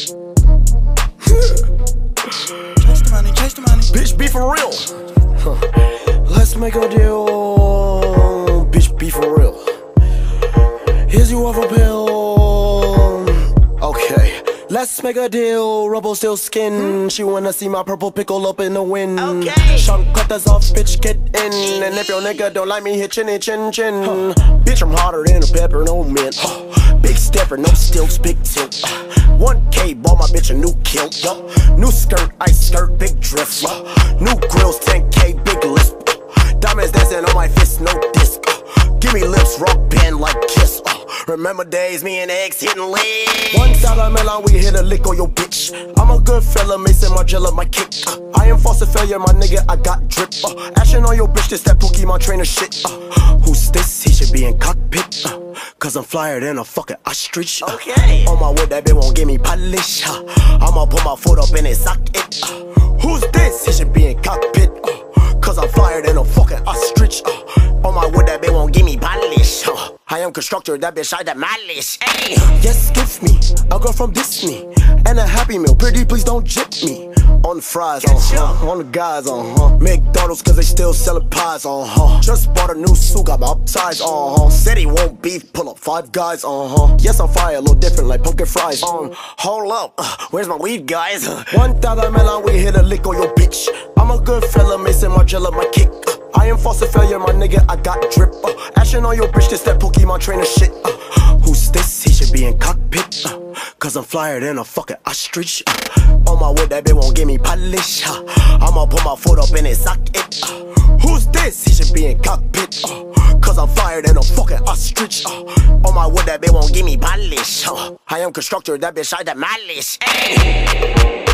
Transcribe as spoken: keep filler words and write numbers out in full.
Chase the money, chase the money. Bitch, be for real. Huh. Let's make a deal. Bitch, be for real. Here's you off a pill. Okay, let's make a deal. Rubble still skin. She wanna see my purple pickle up in the wind. Okay. Shank cutters off, bitch, get in. And if your nigga don't like me, hit chinny chin chin. Huh. Bitch, I'm hotter than a pepper, no mint. Huh. Big stepper, no stilts, big tilt. Uh, one K, bought my bitch a new kilt. Uh, new skirt, ice skirt, big drift. Uh, new grills, ten K, big lisp. Uh, diamonds dancing on my fist, no disc. Uh, give me lips, rock band like Kiss. Uh, remember days, me and X hitting legs. One dollar melon, we hit a lick on your bitch. I'm a good fella, Mason Margiela, my kick. Uh, I am false failure, my nigga, I got drip. Uh, action on your bitch, this that Pokemon trainer shit. Uh, who's this? He should be in cockpit. Uh, Cause I'm flyer than a fucking ostrich. Uh, Okay. On my wood, that bitch won't give me polish. Uh, I'ma put my foot up in his socket. Uh, who's this? He should be in cockpit. Uh, Cause I'm flyer than a fucking ostrich. Uh, on my wood, that bitch won't give me polish. Uh, I am constructor, that bitch I demolish. Ay. Yes, give me a girl from Disney and a Happy Meal. Pretty, please don't jip me. On the fries, uh huh. On the guys, uh huh. McDonald's, cause they still selling pies, uh huh. Just bought a new suit, got my upsides, uh huh. Said he won't beef, pull up five guys, uh huh. Yes, I'm fire, a little different like pumpkin fries. Um, hold up, uh, where's my weed, guys? One dollar melon, we hit a lick on your bitch. I'm a good fella, Mason Margiela, my kick. Uh, I am false failure, my nigga, I got drip. Uh, action on your bitch, this that Pokemon trainer shit. Uh, who's this? He should be in cockpit. Uh, Cause I'm flyer than a fucking ostrich. Uh, on my wood, that bitch won't give me polish. Uh, I'ma put my foot up in his socket. Uh, who's this? He should be in cockpit. Uh, Cause I'm flyer than a fucking ostrich. Uh, on my wood, that bitch won't give me polish. Uh, I am constructor, that bitch I demolish. Ay.